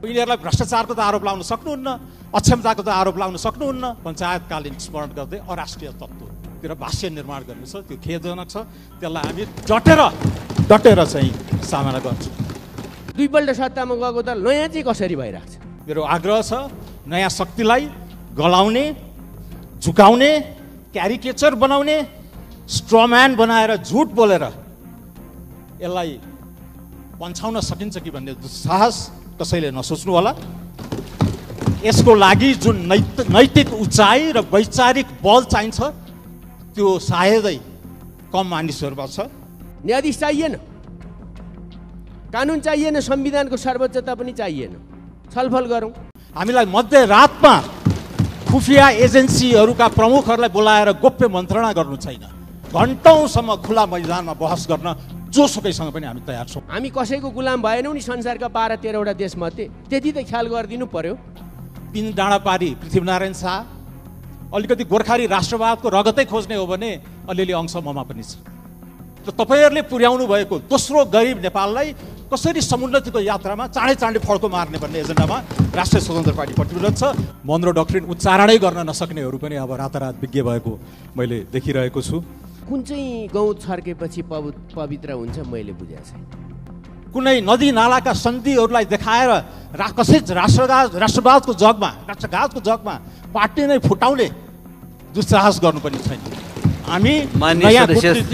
यिनीहरूलाई भ्रष्टाचारको त आरोप लगाउन सक्नुहुन्न, अक्षमताको त आरोप लगाउन सक्नुहुन्न। पञ्चायतकालीन स्मरण गर्दै अराष्ट्रिय तत्त्वतिर भाष्य निर्माण गर्नु छ, त्यो खेदजनक छ। त्यसलाई हामी डटेर चाहिँ सामना गर्छौँ। दुईपल्ट सत्तामा गएको त नयाँ चाहिँ कसरी भइरहेको छ? मेरो आग्रह छ नयाँ शक्तिलाई गलाउने, झुकाउने, क्यारिकेचर बनाउने, स्ट्रम्यान बनाएर झुट बोलेर यसलाई पन्छाउन सकिन्छ कि भन्ने दुस्साहस कसैले नसोच्नु होला। यसको लागि जुन नैतिक उचाइ र वैचारिक बल चाहिन्छ त्यो सायदै कम मानिसहरूमा छ। न्यायाधीश चाहिएन, कानुन चाहिएन, संविधानको सर्वोच्चता पनि चाहिएन। छलफल गरौँ। हामीलाई मध्यरातमा खुफिया एजेन्सीहरूका प्रमुखहरूलाई बोलाएर गोप्य मन्त्रणा गर्नु छैन। घन्टौँसम्म खुला मैदानमा बहस गर्न जोसुकैसँग पनि हामी तयार छौँ। हामी कसैको गुलाम भएनौँ नि संसारका 12-13वटा देशमध्ये, त्यति त ख्याल गरिदिनु पर्यो। 3 डाँडापारी पृथ्वीनारायण शाह अलिकति गोर्खाली राष्ट्रवादको रगतै खोज्ने हो भने अलिअलि अंश ममा पनि छ। र तपाईँहरूले पुर्याउनु भएको दोस्रो गरिब नेपाललाई कसरी समुन्नतिको यात्रामा चाँडै फड्को मार्ने भन्ने एजेन्डामा राष्ट्रिय स्वतन्त्र पार्टी प्रतिबद्ध छ। मनरो डक्ट्रिन उच्चारणै गर्न नसक्नेहरू पनि अब रातारात विज्ञ भएको मैले देखिरहेको छु। कुन चाहिँ गौँ छर्केपछि पवित्र हुन्छ मैले बुझेको छैन। कुनै नदी नालाका सन्धिहरूलाई देखाएर कसै राष्ट्रवादको जगमा पार्टी नै फुटाउने दुस्साहस गर्नु पनि छैन। हामी नयाँ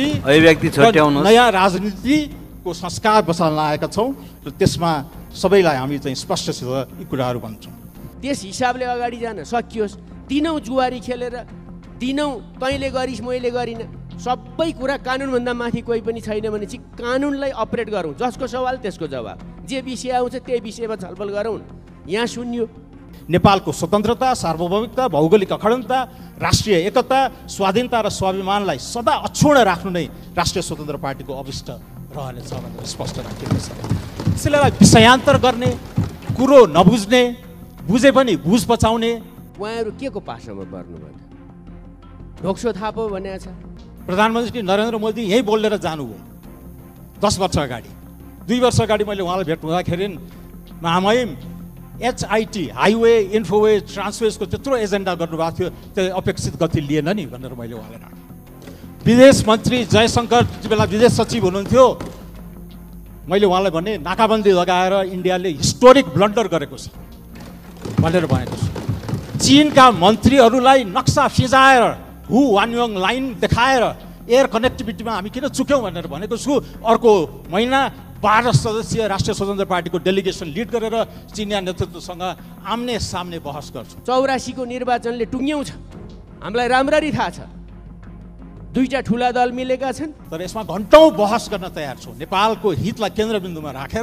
राजनीतिको संस्कार बसाल्न आएका छौँ र त्यसमा सबैलाई हामी चाहिँ स्पष्टसित यी कुराहरू भन्छौँ। त्यस हिसाबले अगाडि जान सकियोस्। दिनौँ जुवारी खेलेर, दिनौँ तैँले गरिस् मैले गरिनँ, सबै कुरा कानुनभन्दा माथि कोही पनि छैन भने चाहिँ कानुनलाई अपरेट गरौँ। जसको सवाल त्यसको जवाब, जे विषय आउँछ त्यही विषयमा छलफल गरौँ। यहाँ सुन्यो। नेपालको स्वतन्त्रता, सार्वभौमिकता, भौगोलिक अखण्डता, राष्ट्रिय एकता, स्वाधीनता र स्वाभिमानलाई सदा अक्षुण्ण राख्नु नै राष्ट्रिय स्वतन्त्र पार्टीको अभिष्ट रहनेछ भनेर स्पष्ट राखिएको छ। त्यसैलाई विषयान्तर गर्ने, कुरो नबुझ्ने, बुझे पनि बुझ पचाउने। उहाँहरू के को पासोमा पर्नुभयो? ढोक्सो थापो भनेको छ। प्रधानमन्त्री नरेन्द्र मोदी यहीँ बोलेर जानुभयो 10 वर्ष अगाडि। 2 वर्ष अगाडि मैले उहाँलाई भेट हुँदाखेरि महामहिम HIT हाइवे इन्फोवे ट्रान्सवेजको त्यत्रो एजेन्डा गर्नुभएको थियो, त्यो अपेक्षित गति लिएन नि भनेर मैले उहाँलाई राखेँ। विदेश मन्त्री जयशङ्कर त्यति बेला विदेश सचिव हुनुहुन्थ्यो। मैले उहाँलाई भने नाकाबन्दी लगाएर इन्डियाले हिस्टोरिक ब्लन्डर गरेको छ भनेर भनेको छु। चीनका मन्त्रीहरूलाई नक्सा फिजाएर वान्योङ लाइन देखाएर एयर कनेक्टिभिटीमा हामी किन चुक्यौँ भनेर भनेको छु। अर्को महिना 12 सदस्यीय राष्ट्रिय स्वतन्त्र पार्टीको डेलिगेसन लिड गरेर चिनिया नेतृत्वसँग आम्ने सामने बहस गर्छु। 84 को निर्वाचनले टुङ्ग्यौँ छ, हामीलाई राम्ररी थाहा छ। 2टा ठुला दल मिलेका छन्, तर यसमा घन्टौँ बहस गर्न तयार छौँ। नेपालको हितलाई केन्द्रबिन्दुमा राखेर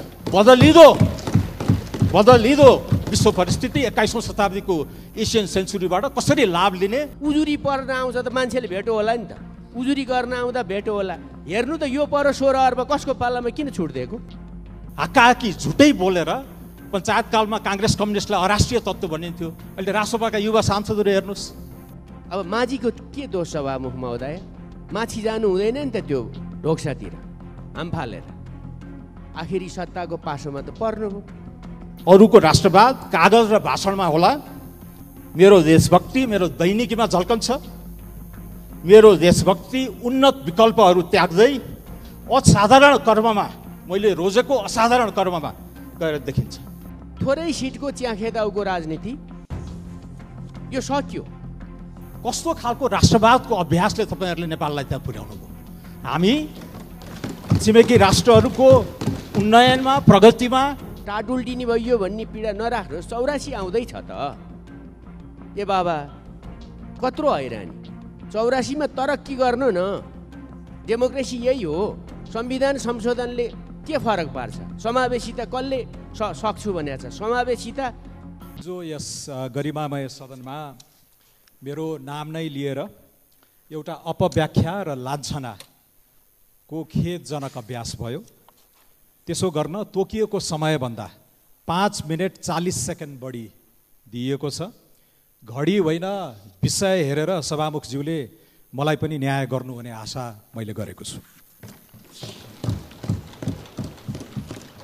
बदलिदो विश्व परिस्थिति 21औं शताब्दीको एसियन सेन्चुरीबाट कसरी लाभ लिने। उजुरी पर्न आउँछ त मान्छेले भेटो होला नि त। उजुरी गर्न आउँदा भेटो होला। हेर्नु त यो पर 16 अर्ब कसको पालामा किन छुट दिएको? हाकाहाकी झुटै बोलेर पञ्चायतकालमा काङ्ग्रेस कम्युनिस्टलाई अराष्ट्रिय तत्त्व भनिन्थ्यो। अहिले राष्ट्रसभाका युवा सांसदहरू हेर्नुहोस्। अब माझीको के दोष छ मुख महोदय? माथि जानु हुँदैन नि त त्यो ढोक्सातिर हामफालेर। आखिरी सत्ताको पासोमा त पर्नुभयो। अरूको राष्ट्रवाद कागज र भाषणमा होला, मेरो देशभक्ति मेरो दैनिकीमा झल्कन्छ। मेरो देशभक्ति उन्नत विकल्पहरू त्याग्दै असाधारण कर्ममा, मैले रोजेको असाधारण कर्ममा गएर देखिन्छ। थोरै सिटको च्याखेदाउको राजनीति यो सकियो। कस्तो खालको राष्ट्रवादको अभ्यासले तपाईँहरूले नेपाललाई त्यहाँ पुर्याउनु भयो? हामी छिमेकी राष्ट्रहरूको उन्नयनमा, प्रगतिमा टाडुल्टिनी भयो भन्ने पीडा नराख्नुहोस्। 84 आउँदैछ त ए बाबा, कत्रो हैरानी। 84 मा तरक्की गर्नु न। डेमोक्रेसी यही हो। संविधान संशोधनले के फरक पार्छ? समावेशिता कसले सक्छु भनेको छ? समावेशिता जो यस गरिमामय सदनमा मेरो नाम नै लिएर एउटा अपव्याख्या र लाञ्छनाको खेदजनक अभ्यास भयो। त्यसो गर्न तोकिएको समयभन्दा 5 मिनेट 40 सेकेन्ड बढी दिइएको छ। घडी होइन, विषय हेरेर सभामुखज्यूले मलाई पनि न्याय गर्नु भन्ने आशा मैले गरेको छु।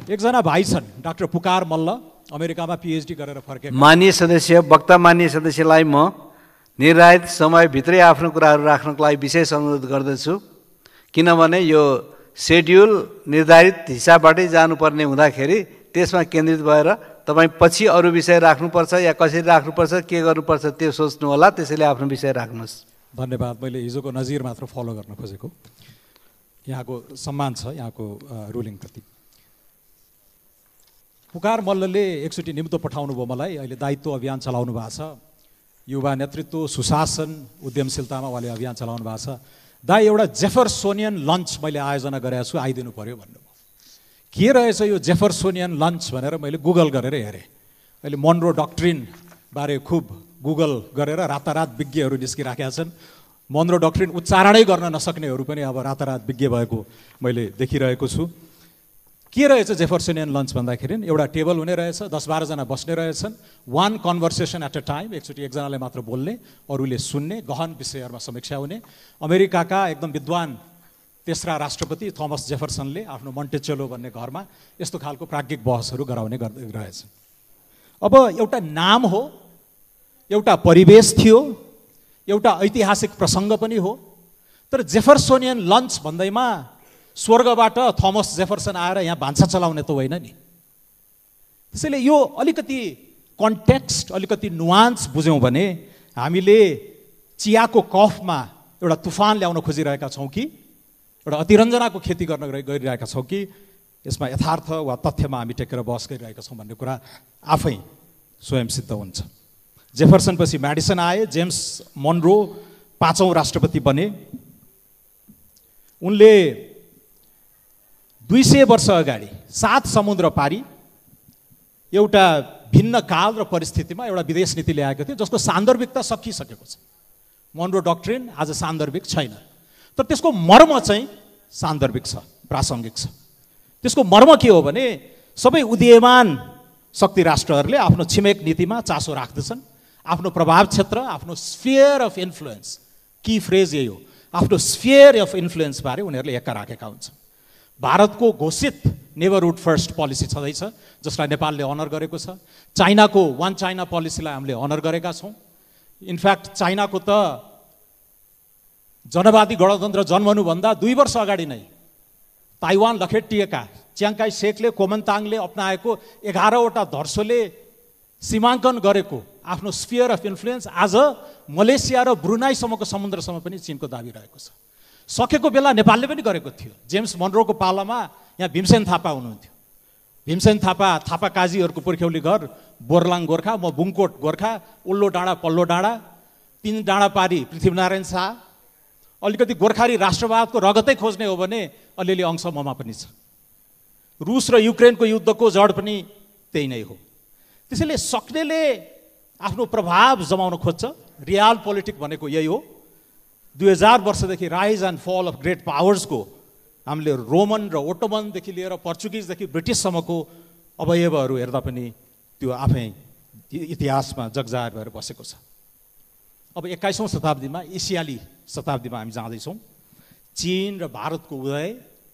एकजना भाइ छन् डाक्टर पुकार मल्ल, अमेरिकामा पिएचडी गरेर फर्केका। मान्य सदस्य, वक्ता मान्य सदस्यलाई म निर्धारित समयभित्रै आफ्नो कुराहरू राख्नको लागि विशेष अनुरोध गर्दछु, किनभने यो सेड्युल निर्धारित हिसाबबाटै जानुपर्ने हुँदाखेरि त्यसमा केन्द्रित भएर तपाईँ पछि अरू विषय राख्नुपर्छ या कसरी राख्नुपर्छ, के गर्नुपर्छ त्यो सोच्नु होला, त्यसैले आफ्नो विषय राख्नुहोस्। धन्यवाद। मैले हिजोको नजिर मात्र फलो गर्न खोजेको। यहाँको सम्मान छ यहाँको रुलिङप्रति। पुकार मल्लले एकचोटि निम्तो पठाउनु भयो मलाई। अहिले दायित्व अभियान चलाउनु भएको छ, युवा नेतृत्व, सुशासन, उद्यमशीलतामा उहाँले अभियान चलाउनु भएको छ। दाइ, एउटा जेफरसोनियन लन्च मैले आयोजना गरेको छु, आइदिनु पर्यो भन्नुभयो। के रहेछ यो जेफरसोनियन लन्च भनेर मैले गुगल गरेर हेरेँ। अहिले मोन्रो डक्ट्रिन बारे खुब गुगल गरेर रातारात विज्ञहरू निस्किराखेका छन्। मोन्रो डक्ट्रिन उच्चारणै गर्न नसक्नेहरू पनि अब रातारात विज्ञ भएको मैले देखिरहेको छु। के रहेछ जेफरसोनियन लन्च भन्दाखेरि एउटा टेबल हुने रहेछ, 10-12 जना बस्ने रहेछन्, one conversation at a time, एकचोटि एकजनाले मात्र बोल्ने, अरूले सुन्ने, गहन विषयहरूमा समीक्षा हुने। अमेरिकाका एकदम विद्वान तेस्रा राष्ट्रपति थोमस जेफरसनले आफ्नो मन्टेचेलो भन्ने घरमा यस्तो खालको प्राज्ञिक बहसहरू गराउने रहेछन्। अब एउटा नाम हो, एउटा परिवेश थियो, एउटा ऐतिहासिक प्रसङ्ग पनि हो, तर जेफरसोनियन लन्च भन्दैमा स्वर्गबाट थोमस जेफरसन आएर यहाँ भान्सा चलाउने त होइन नि। त्यसैले यो अलिकति कन्टेक्स्ट, अलिकति नुवान्स बुझ्यौँ भने हामीले चियाको कफमा एउटा तुफान ल्याउन खोजिरहेका छौँ कि एउटा अतिरञ्जनाको खेती गर्न गइरहेका छौँ कि यसमा यथार्थ वा तथ्यमा हामी टेकेर बहस गरिरहेका छौँ भन्ने कुरा आफै स्वयं सिद्ध हुन्छ। जेफरसनपछि म्याडिसन आए, जेम्स मोन्रो 5औं राष्ट्रपति बने। उनले 200 वर्ष अगाडि 7 समुद्र पारी एउटा भिन्न काल र परिस्थितिमा एउटा विदेश नीति ल्याएको थियो जसको सान्दर्भिकता सकिसकेको छ। मोन्रो डक्ट्रिन आज सान्दर्भिक छैन, तर त्यसको मर्म चाहिँ सान्दर्भिक छ, प्रासङ्गिक छ। त्यसको मर्म के हो भने सबै उदीयमान शक्ति राष्ट्रहरूले आफ्नो छिमेक नीतिमा चासो राख्दछन्। आफ्नो प्रभाव क्षेत्र, आफ्नो स्फियर अफ इन्फ्लुएन्स, की फ्रेज यही हो, आफ्नो स्फियर अफ इन्फ्लुएन्स बारे उनीहरूले एक्का राखेका हुन्छन्। भारतको घोषित नेबरहुड फर्स्ट पोलिसी छँदैछ जसलाई नेपालले अनर गरेको छ। चाइनाको वान चाइना पोलिसीलाई हामीले अनर गरेका छौँ। इनफ्याक्ट चाइनाको त जनवादी गणतन्त्र जन्मनुभन्दा 2 वर्ष अगाडि नै ताइवान लखेटिएका च्याङकाई सेकले, कोमन्ताङले अपनाएको 11वटा धर्सोले सीमाङ्कन गरेको आफ्नो स्फियर अफ इन्फ्लुएन्स आज मलेसिया र ब्रुनाईसम्मको समुद्रसम्म पनि चीनको दाबी रहेको छ। सकेको बेला नेपालले पनि गरेको थियो। जेम्स मोन्रोको पालामा यहाँ भीमसेन थापा हुनुहुन्थ्यो। भीमसेन थापा, थापा काजीहरूको पुर्ख्यौली घर, बोरलाङ गोर्खा, म बुङकोट गोर्खा, उल्लो डाँडा पल्लो डाँडा, 3 डाँडा पारी पृथ्वीनारायण शाह। अलिकति गोर्खाली राष्ट्रवादको रगतै खोज्ने हो भने अलिअलि अंश ममा पनि छ। रुस र युक्रेनको युद्धको जड पनि त्यही नै हो। त्यसैले सक्नेले आफ्नो प्रभाव जमाउन खोज्छ। रियल पोलिटिक भनेको यही हो। 2000 वर्षदेखि rise and fall of great पावर्सको हामीले रोमन र ओटोमनदेखि लिएर पोर्चुगिजदेखि ब्रिटिससम्मको अवयवहरू हेर्दा पनि त्यो आफै इतिहासमा जगजाहेर भएर बसेको छ। अब 21औं शताब्दीमा, एसियाली शताब्दीमा हामी जाँदैछौँ। चीन र भारतको उदय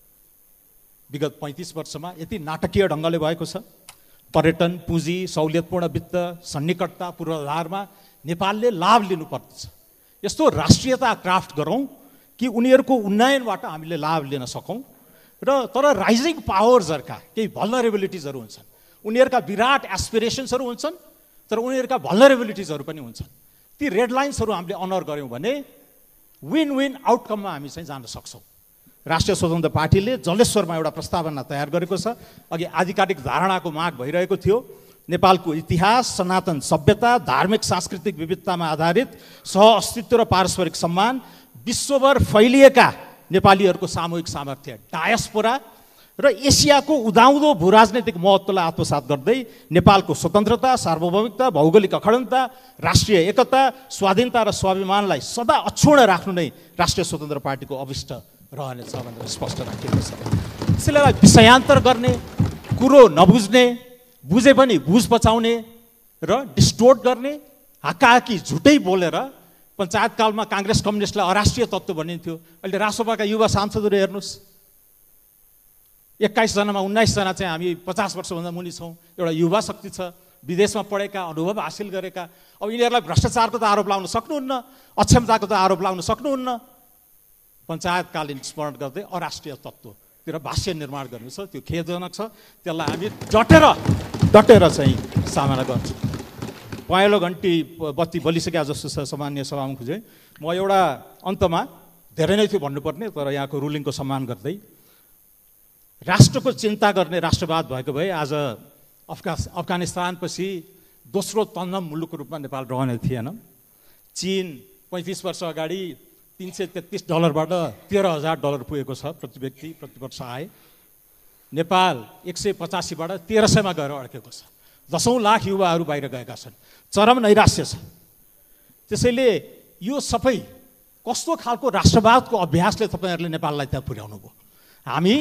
विगत 35 वर्षमा यति नाटकीय ढङ्गले भएको छ। पर्यटन, पुँजी, सहुलियतपूर्ण वित्त, सन्निकटता, पूर्वाधारमा नेपालले लाभ लिनुपर्छ। यस्तो राष्ट्रियता क्राफ्ट गरौँ कि उनीहरूको उन्नयनबाट हामीले लाभ लिन सकौँ। र तर राइजिङ पावर्सहरूका केही भल्नरेबिलिटिजहरू हुन्छन्, उनीहरूका विराट एस्पिरेसन्सहरू हुन्छन्, तर उनीहरूका भल्नरेबिलिटिजहरू पनि हुन्छन्। ती रेड लाइन्सहरू हामीले अनर गऱ्यौँ भने विन विन आउटकममा हामी चाहिँ जान सक्छौँ। राष्ट्रिय स्वतन्त्र पार्टीले जलेश्वरमा एउटा प्रस्तावना तयार गरेको छ। अघि आधिकारिक धारणाको माग भइरहेको थियो। नेपालको इतिहास, सनातन सभ्यता, धार्मिक सांस्कृतिक विविधतामा आधारित सहअस्तित्व र पारस्परिक सम्मान, विश्वभर फैलिएका नेपालीहरूको सामूहिक सामर्थ्य, डायस्पोरा र एसियाको उदाउँदो भूराजनैतिक महत्त्वलाई आत्मसात गर्दै नेपालको स्वतन्त्रता, सार्वभौमिकता, भौगोलिक अखण्डता, राष्ट्रिय एकता, स्वाधीनता र स्वाभिमानलाई सदा अक्षुण्ण राख्नु नै राष्ट्रिय स्वतन्त्र पार्टीको अभिष्ट रहनेछ भनेर स्पष्ट राखिएको छ। त्यसैले विषयान्तर गर्ने, कुरो नबुझ्ने, बुझे पनि बुझ पचाउने र डिस्टोर्ट गर्ने, हाकाहाकी झुटै बोलेर पञ्चायतकालमा काङ्ग्रेस कम्युनिस्टलाई अराष्ट्रिय तत्त्व भनिन्थ्यो। अहिले रासोपाका युवा सांसदहरू हेर्नुहोस्, 21 जनामा 19 जना चाहिँ हामी 50 वर्षभन्दा मुनि छौँ। एउटा युवा शक्ति छ, विदेशमा पढेका, अनुभव हासिल गरेका। अब यिनीहरूलाई भ्रष्टाचारको त आरोप लाउन सक्नुहुन्न, अक्षमताको त आरोप लाउन सक्नुहुन्न। पञ्चायतकालीन स्मरण गर्दै अराष्ट्रिय तत्त्वतिर भाष्य निर्माण गर्नु छ, त्यो खेदजनक छ। त्यसलाई हामी डटेर चाहिँ सामना गर्छौँ। पहेँलो घन्टी बत्ती बलिसकेका जस्तो छ सामान्य सभामुखजी। म एउटा अन्तमा धेरै नै थियो भन्नुपर्ने, तर यहाँको रुलिङको सम्मान गर्दै राष्ट्रको चिन्ता गर्ने राष्ट्रवाद भएको भए आज अफगानिस्तानपछि दोस्रो तन्नम मुलुकको रूपमा नेपाल रहने थिएन। चीन 35 वर्ष अगाडि $333बाट $13,000 पुगेको छ प्रति व्यक्ति प्रति वर्ष आए। नेपाल 185बाट 1300मा गएर अड्केको छ। 10औं लाख युवाहरू बाहिर गएका छन्। चरम नैराश्य छ। त्यसैले यो सबै कस्तो खालको राष्ट्रवादको अभ्यासले तपाईँहरूले नेपाललाई त्यहाँ पुर्याउनु भयो? हामी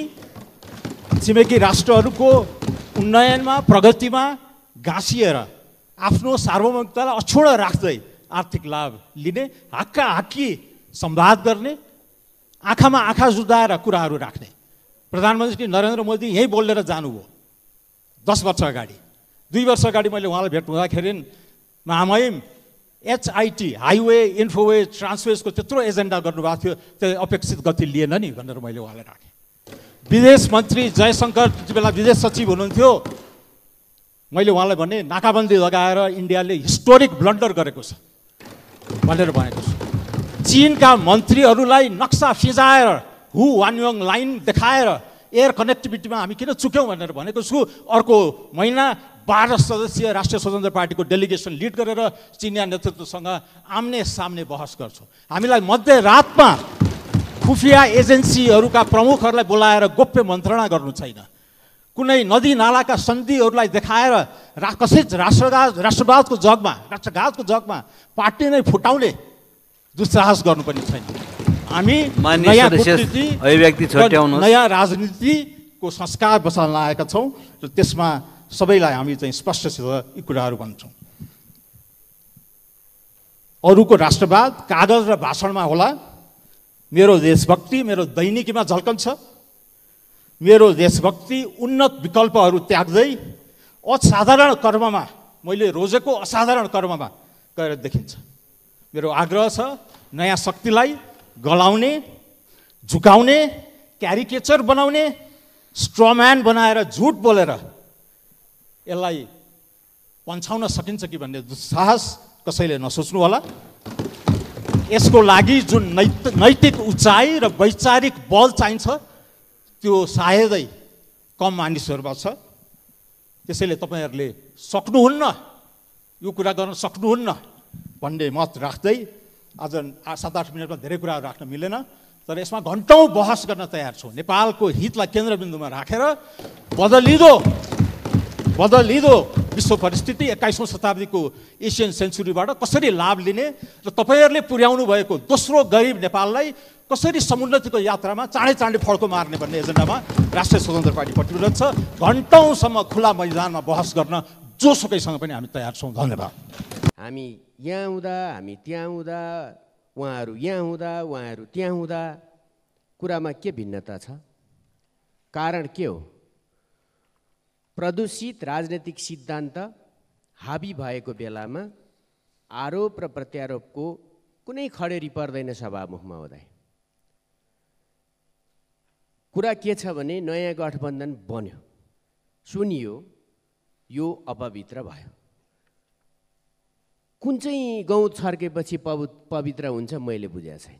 छिमेकी राष्ट्रहरूको उन्नयनमा प्रगतिमा गाँसिएर आफ्नो सार्वभौमिकतालाई अछोड राख्दै आर्थिक लाभ लिने, हाक्की संवाद गर्ने, आँखामा आँखा जुदाएर कुराहरू राख्ने। प्रधानमन्त्री नरेन्द्र मोदी यहीँ बोलेर जानुभयो 10 वर्ष अगाडि। 2 वर्ष अगाडि मैले उहाँलाई भेट हुँदाखेरि महामहिम HIT हाइवे इन्फोवे ट्रान्सवेजको त्यत्रो एजेन्डा गर्नुभएको थियो, त्यो अपेक्षित गति लिएन नि भनेर मैले उहाँलाई राखेँ। विदेश मन्त्री जयशङ्कर त्यति बेला विदेश सचिव हुनुहुन्थ्यो। मैले उहाँलाई भने नाकाबन्दी लगाएर इन्डियाले हिस्टोरिक ब्लन्डर गरेको छ भनेर भनेको छु। चीनका मन्त्रीहरूलाई नक्सा फिजाएर हुवान्योङ लाइन देखाएर एयर कनेक्टिभिटीमा हामी किन चुक्यौँ भनेर भनेको छु। अर्को महिना 12 सदस्यीय राष्ट्रिय स्वतन्त्र पार्टीको डेलिगेसन लिड गरेर चिनिया नेतृत्वसँग आम्ने सामने बहस गर्छौँ। हामीलाई मध्यरातमा खुफिया एजेन्सीहरूका प्रमुखहरूलाई बोलाएर गोप्य मन्त्रणा गर्नु छैन। कुनै नदी नालाका सन्धिहरूलाई देखाएर कसै राष्ट्रवादको जगमा पार्टी नै फुटाउने दुस्साहस गर्नु पनि छैन। हामी नयाँ राजनीतिको संस्कार बसाल्न आएका छौँ र त्यसमा सबैलाई हामी चाहिँ स्पष्टसित यी कुराहरू भन्छौँ। अरूको राष्ट्रवाद कागज र भाषणमा होला, मेरो देशभक्ति मेरो दैनिकीमा झल्कन्छ। मेरो देशभक्ति उन्नत विकल्पहरू त्याग्दै असाधारण कर्ममा, मैले रोजेको असाधारण कर्ममा गएर देखिन्छ। मेरो आग्रह छ नयाँ शक्तिलाई गलाउने, झुकाउने, क्यारिकेचर बनाउने, स्ट्रम्यान बनाएर झुट बोलेर यसलाई पन्छाउन सकिन्छ कि भन्ने दुस्साहस कसैले नसोच्नु होला। यसको लागि जुन नैतिक उचाइ र वैचारिक बल चाहिन्छ त्यो सायदै कम मानिसहरूमा छ। त्यसैले तपाईँहरूले सक्नुहुन्न, यो कुरा गर्न सक्नुहुन्न भन्ने मत राख्दै आज 7-8 मिनटमा धेरै कुराहरू राख्न मिलेन, तर यसमा घन्टौँ बहस गर्न तयार छौँ। नेपालको हितलाई केन्द्रबिन्दुमा राखेर बदलिदो विश्व परिस्थिति 21औं शताब्दीको एसियन सेन्चुरीबाट कसरी लाभ लिने र तपाईँहरूले पुर्याउनु भएको दोस्रो गरिब नेपाललाई कसरी समुन्नतिको यात्रामा चाँडै फड्को मार्ने भन्ने एजेन्डामा राष्ट्रिय स्वतन्त्र पार्टी प्रतिबद्ध छ। घन्टौँसम्म खुला मैदानमा बहस गर्न जोसुकैसँग पनि हामी तयार छौँ। धन्यवाद। हामी यहाँ हुँदा, हामी त्यहाँ हुँदा, उहाँहरू यहाँ हुँदा, उहाँहरू त्यहाँ हुँदा कुरामा के भिन्नता छ? कारण के हो? प्रदूषित राजनैतिक सिद्धान्त हाबी भएको बेलामा आरोप र प्रत्यारोपको कुनै खडेरी पर्दैन सभामुख महोदय। कुरा के छ भने नयाँ गठबन्धन बन्यो, सुनियो, यो अपवित्र भयो। कुन चाहिँ गौँ छर्केपछि पवित्र हुन्छ मैले बुझेको छैन।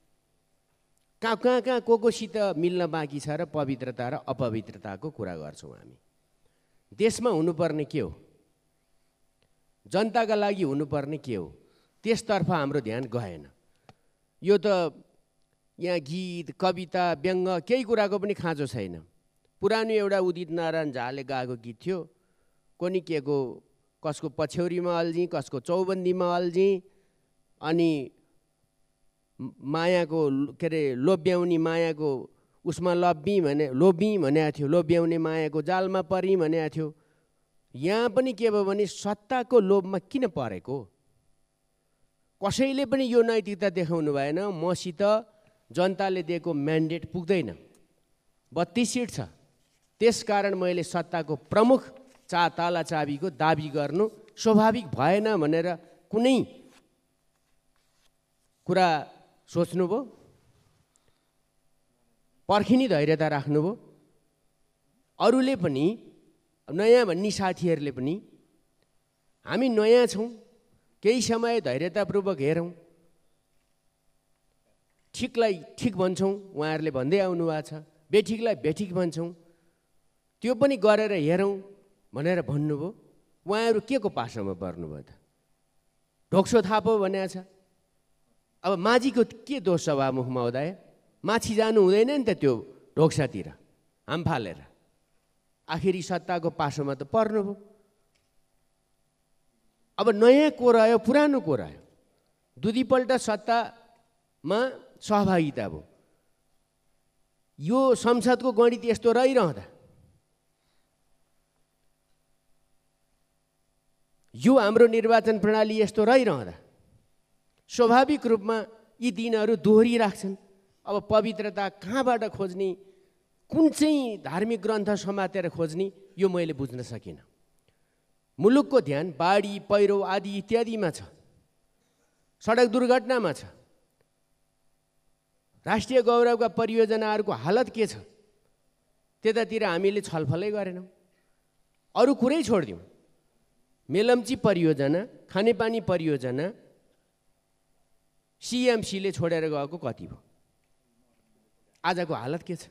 कहाँ कोसित मिल्न बाँकी छ र पवित्रता र अपवित्रताको कुरा गर्छौँ हामी। देशमा हुनुपर्ने के हो, जनताका लागि हुनुपर्ने के हो, त्यसतर्फ हाम्रो ध्यान गएन। यो त यहाँ गीत कविता व्यङ्ग केही कुराको पनि खाँचो छैन। पुरानो एउटा उदित नारायण झाले गाएको गीत थियो, कोनी के को कसको पछ्यौरीमा अल्झी, कसको चौबन्दीमा अल्झी, अनि मायाको के अरे लोभ्याउने मायाको उसमा लोभी भनेको थियो, लोभ्याउने मायाको जालमा परी भनेको थियो। यहाँ पनि के भयो भने सत्ताको लोभमा किन परेको? कसैले पनि यो नैतिकता देखाउनु भएन। मसित जनताले दिएको म्यान्डेट पुग्दैन। 32 सिट छ, त्यसकारण मैले सत्ताको प्रमुख ताला चाबीको दाबी गर्नु स्वाभाविक भएन भनेर कुनै कुरा सोच्नुभयो? पर्खिनी धैर्यता राख्नुभयो? अरूले पनि नयाँ भन्ने साथीहरूले पनि हामी नयाँ छौँ, केही समय धैर्यतापूर्वक हेरौँ, ठिकलाई ठिक भन्छौँ उहाँहरूले भन्दै आउनु भएको छ, बेठिकलाई बेठिक भन्छौँ, त्यो पनि गरेर हेरौँ भनेर भन्नुभयो। उहाँहरू के को पासोमा पर्नुभयो त? ढोक्सो थापो भनेको छ। अब माझीको के दोष सभामुख महोदय? माछी जानु हुँदैन नि त त्यो ढोक्सातिर हाम फालेर। आखिरी सत्ताको पासोमा त पर्नुभयो। अब नयाँ को रह्यो, पुरानो को रह्यो? दुईपल्ट सत्तामा सहभागिता भयो। यो संसदको गणित यस्तो रहिरहँदा, यो हाम्रो निर्वाचन प्रणाली यस्तो रहिरहँदा स्वाभाविक रूपमा यी दिनहरू दोहोरिराख्छन्। अब पवित्रता कहाँबाट खोज्ने, कुन चाहिँ धार्मिक ग्रन्थ समातेर खोज्ने, यो मैले बुझ्न सकिनँ। मुलुकको ध्यान बाढी, पहिरो आदि इत्यादिमा छ, सडक दुर्घटनामा छ, राष्ट्रिय गौरवका परियोजनाहरूको हालत के छ, त्यतातिर हामीले छलफलै गरेनौँ। अरू कुरै छोडिदिउँ, मेलम्ची परियोजना, खानेपानी परियोजना सिएमसीले छोडेर गएको कति भयो? आजको हालत के छ?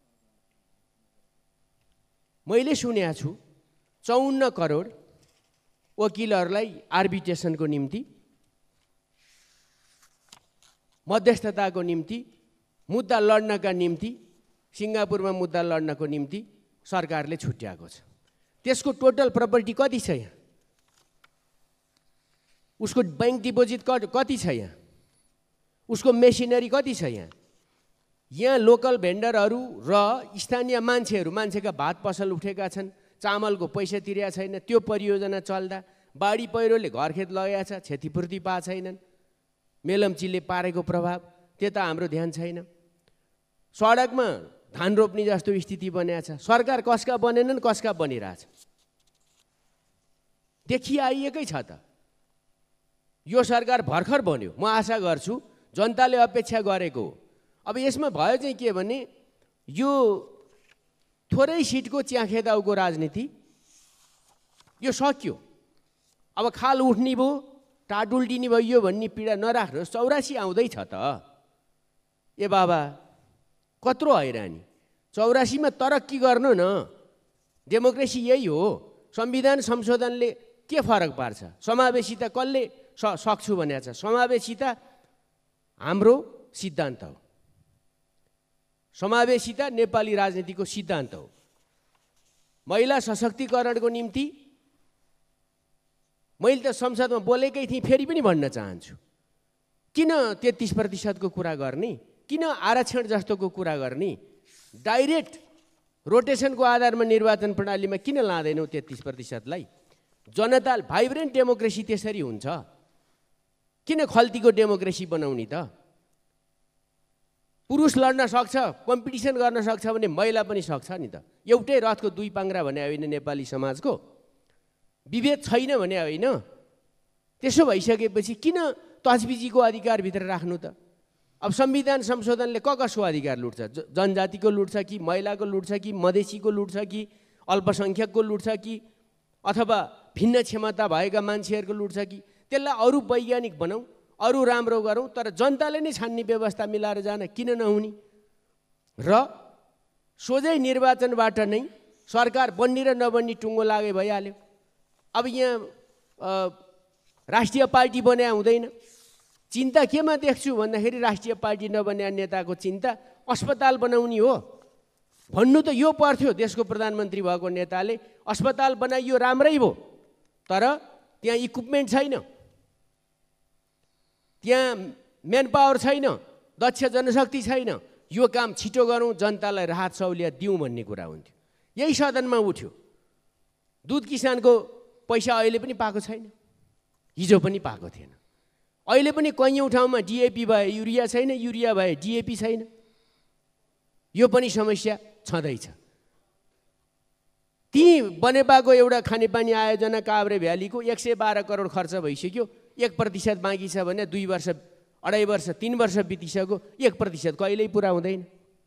मैले सुनेको छु 54 करोड वकिलहरूलाई आर्बिट्रेसनको निम्ति, मध्यस्थताको निम्ति, मुद्दा लड्नका निम्ति, सिङ्गापुरमा मुद्दा लड्नको निम्ति सरकारले छुट्याएको छ। त्यसको टोटल प्रपर्टी कति छ यहाँ? उसको बैंक डिपोजिट कति छ यहाँ? उसको मेसिनरी कति छ यहाँ? यहाँ लोकल भेन्डरहरू र स्थानीय मान्छेका भात पसल उठेका छन्, चामलको पैसा तिरेका छैन, त्यो परियोजना चल्दा बाढी पहिरोले घरखेत लगेका छ, क्षतिपूर्ति पाएको छैनन्, मेलम्चीले पारेको प्रभाव त्यता हाम्रो ध्यान छैन। सडकमा धान रोप्ने जस्तो स्थिति बनेको छ। सरकार कसका बनेनन्, कसका बनिरहेछ देखिआइएकै छ त। यो सरकार भर्खर बन्यो, म आशा गर्छु जनताले अपेक्षा गरेको हो। अब यसमा भयो चाहिँ के भने, यो थोरै सिटको च्याखेदाउको राजनीति यो सक्यो। अब खाल उठ्ने भयो, टाट उल्टिने भयो भन्ने पीडा नराख्नुहोस्। 84 आउँदैछ त ए बाबा, कत्रो हैरानी। 84 मा तरक्की गर्नु न, डेमोक्रेसी यही हो। संविधान संशोधनले के फरक पार्छ? समावेशिता कसले सक्छु भनेको छ? समावेशिता हाम्रो सिद्धान्त हो। समावेशिता नेपाली राजनीतिको सिद्धान्त हो। महिला सशक्तिकरणको निम्ति मैले त संसदमा बोलेकै थिएँ, फेरि पनि भन्न चाहन्छु, किन 33% को कुरा गर्ने? किन आरक्षण जस्तोको कुरा गर्ने? डाइरेक्ट रोटेसनको आधारमा निर्वाचन प्रणालीमा किन लाँदैनौ 33%लाई? जनता भाइब्रेन्ट डेमोक्रेसी त्यसरी हुन्छ। किन खल्तीको डेमोक्रेसी बनाउने त? पुरुष लड्न सक्छ, कम्पिटिसन गर्न सक्छ भने महिला पनि सक्छ नि त। एउटै रथको दुई पाङ्ग्रा भने होइन नेपाली समाजको। विभेद छैन भने होइन। त्यसो भइसकेपछि किन तजबिजीको अधिकारभित्र राख्नु त? अब संविधान संशोधनले कसको अधिकार लुट्छ? जनजातिको लुट्छ कि महिलाको लुट्छ कि मधेसीको लुट्छ कि अल्पसङ्ख्यकको लुट्छ कि अथवा भिन्न क्षमता भएका मान्छेहरूको लुट्छ कि? त्यसलाई अरू वैज्ञानिक बनाऊ, अरू राम्रो गरौँ, तर जनताले नै छान्ने व्यवस्था मिलाएर जान किन नहुने? र सोझै निर्वाचनबाट नै सरकार बन्ने र नबन्ने टुङ्गो लागे भइहाल्यो। अब यहाँ राष्ट्रिय पार्टी बन्या हुँदैन। चिन्ता केमा देख्छु भन्दाखेरि राष्ट्रिय पार्टी नबन्या नेताको चिन्ता अस्पताल बनाउने हो। भन्नु त यो पर्थ्यो, देशको प्रधानमन्त्री भएको नेताले अस्पताल बनाइयो राम्रै भयो, तर त्यहाँ इक्विपमेन्ट छैन, त्यहाँ म्यान पावर छैन, दक्ष जनशक्ति छैन। यो काम छिटो गरौँ, जनतालाई राहत सहुलियत दिउँ भन्ने कुरा हुन्थ्यो। यही सदनमा उठ्यो। दुध किसानको पैसा अहिले पनि पाएको छैन, हिजो पनि पाएको थिएन। अहिले पनि कैयौँ ठाउँमा डिएपी भए युरिया छैन, युरिया भए डिएपी छैन। यो पनि समस्या छँदैछ। ती बनेपाको एउटा खानेपानी आयोजना काभ्रे भ्यालीको 112 करोड खर्च भइसक्यो, 1% बाँकी छ भने 2 वर्ष 2.5 वर्ष 3 वर्ष बितिसक्यो, 1% कहिल्यै पुरा हुँदैन।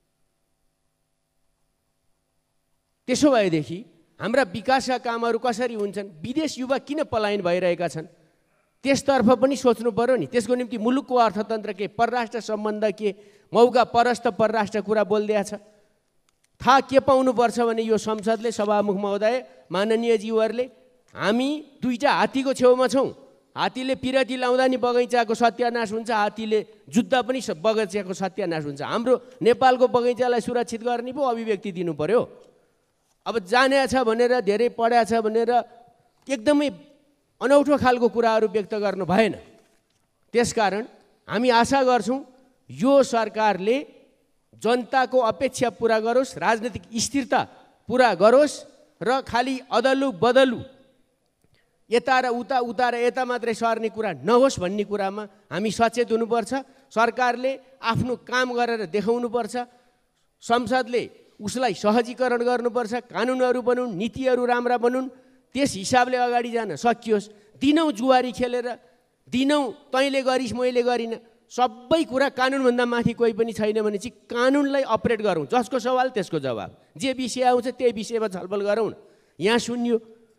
त्यसो भएदेखि हाम्रा विकासका कामहरू कसरी हुन्छन्, विदेश युवा किन पलायन भइरहेका छन्, त्यसतर्फ पनि सोच्नु पर्यो नि। त्यसको निम्ति मुलुकको अर्थतन्त्र के, परराष्ट्र सम्बन्ध के, मौका परस्त परराष्ट्र कुरा बोल्दैछ। थाहा के पाउनुपर्छ भने यो संसदले, सभामुख महोदय, माननीय ज्यूहरूले, हामी दुईटा हात्तीको छेउमा छौँ। हात्तीले पिरती लाउँदा नि बगैँचाको सत्यानाश हुन्छ, हात्तीले जुत्दा पनि बगैँचाको सत्यानाश हुन्छ। हाम्रो नेपालको बगैँचालाई सुरक्षित गर्ने पो अभिव्यक्ति दिनु पर्यो। अब जाने छ भनेर, धेरै पढ्या छ भनेर एकदमै अनौठो खालको कुराहरू व्यक्त गर्नु भएन। त्यसकारण हामी आशा गर्छौँ यो सरकारले जनताको अपेक्षा पुरा गरोस्, राजनीतिक स्थिरता पुरा गरोस् र खालि अदलु बदलु यता र उता, उता र यता मात्रै सर्ने कुरा नहोस् भन्ने कुरामा हामी सचेत हुनुपर्छ। सरकारले आफ्नो काम गरेर देखाउनुपर्छ। संसदले उसलाई सहजीकरण गर्नुपर्छ, कानुनहरू बनुन्, नीतिहरू राम्रा बनुन्, त्यस हिसाबले अगाडि जान सकियोस्। दिनौँ जुवारी खेलेर, दिनौँ तैँले गरिस् मैले गरिनँ, सबै कुरा कानुनभन्दा माथि कोही पनि छैन भने चाहिँ कानुनलाई अपरेट गरौँ। जसको सवाल त्यसको जवाब, जे विषय आउँछ त्यही विषयमा छलफल गरौँ न। यहाँ सुन्यो,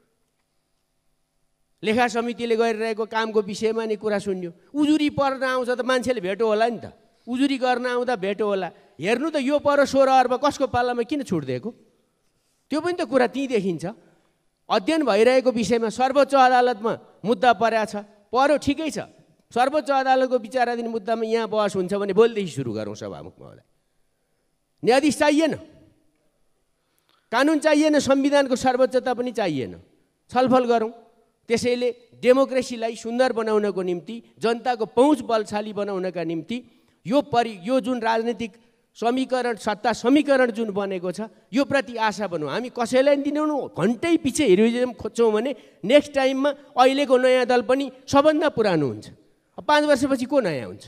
लेखा समितिले गरिरहेको कामको विषयमा नि कुरा सुन्यो। उजुरी पर्न आउँछ त मान्छेले भेटो होला नि त, उजुरी गर्न आउँदा भेटो होला। हेर्नु त यो पर 16 अर्ब कसको पालामा किन छुट दिएको, त्यो पनि त कुरा त्यहीँ देखिन्छ। अध्ययन भइरहेको विषयमा सर्वोच्च अदालतमा मुद्दा परेको छ, परो ठिकै छ। सर्वोच्च अदालतको विचाराधीन मुद्दामा यहाँ बहस हुन्छ भने भोलिदेखि सुरु गरौँ सभामुख महोदय। न्यायाधीश चाहिएन, कानुन चाहिएन, संविधानको सर्वोच्चता पनि चाहिएन, छलफल गरौँ। त्यसैले डेमोक्रेसीलाई सुन्दर बनाउनको निम्ति, जनताको पहुँच बलशाली बनाउनका निम्ति यो जुन राजनीतिक समीकरण, सत्ता समीकरण जुन बनेको छ, यो प्रति आशा बनौँ। हामी कसैलाई दिनौँ घन्टै पछि हिरोइजम खोज्छौँ भने नेक्स्ट टाइममा अहिलेको नयाँ दल पनि सबभन्दा पुरानो हुन्छ। 5 वर्षपछि को नयाँ हुन्छ?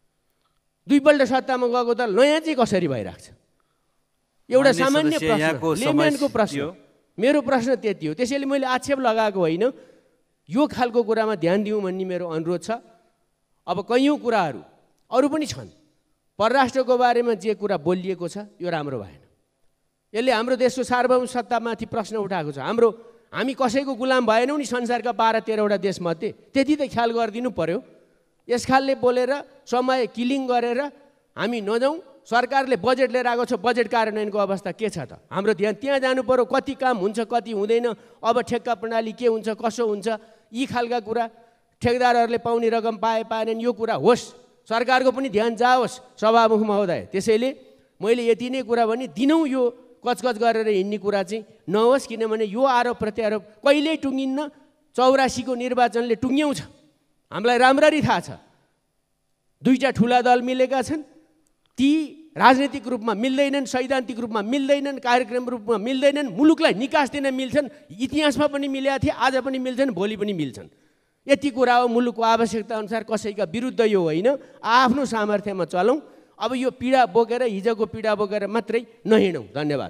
2 पल्ट सत्तामा गएको दल नयाँ चाहिँ कसरी भइरहेको छ? एउटा सामान्य प्रश्न, लेम्यानको प्रश्न, मेरो प्रश्न त्यति हो। त्यसैले मैले आक्षेप लगाएको होइन, यो खालको कुरामा ध्यान दिउँ भन्ने मेरो अनुरोध छ। अब कैयौँ कुराहरू अरू पनि छन्, परराष्ट्रको बारेमा जे कुरा बोलिएको छ यो राम्रो भएन। यसले हाम्रो देशको सार्वभौम सत्तामाथि प्रश्न उठाएको छ। हामी कसैको गुलाम भएनौँ नि संसारका 12-13वटा देशमध्ये, त्यति त ख्याल गरिदिनु पर्यो। यस खालले बोलेर समय किलिङ गरेर हामी नजाउँ। सरकारले बजेट लिएर आएको छ, बजेट कार्यान्वयनको अवस्था के छ त? हाम्रो ध्यान त्यहाँ जानु पर्यो। कति काम हुन्छ, कति हुँदैन, अब ठेक्का प्रणाली के हुन्छ, कसो हुन्छ, यी खालका कुरा, ठेकदारहरूले पाउने रकम पाएनन्, यो कुरा होस्, सरकारको पनि ध्यान जाओस् सभामुख महोदय। त्यसैले मैले यति नै कुरा भने, दिनौँ यो कचकच गरेर हिँड्ने कुरा चाहिँ नहोस्, किनभने यो आरोप प्रत्यारोप कहिल्यै टुङ्गिन्न। 84 को निर्वाचनले टुङ्ग्याउँछ, हामीलाई राम्ररी थाहा छ। 2टा ठुला दल मिलेका छन्, ती राजनीतिक रूपमा मिल्दैनन्, सैद्धान्तिक रूपमा मिल्दैनन्, कार्यक्रम रूपमा मिल्दैनन्, मुलुकलाई निकास दिन मिल्छन्। इतिहासमा पनि मिलेका थिए, आज पनि मिल्छन्, भोलि पनि मिल्छन्। यति कुरा हो। मुलुकको आवश्यकता अनुसार कसैका विरुद्ध यो होइन, आफ्नो सामर्थ्यमा चलौँ। अब यो पीडा बोकेर, हिजोको पीडा बोकेर मात्रै नहिँडौँ। धन्यवाद।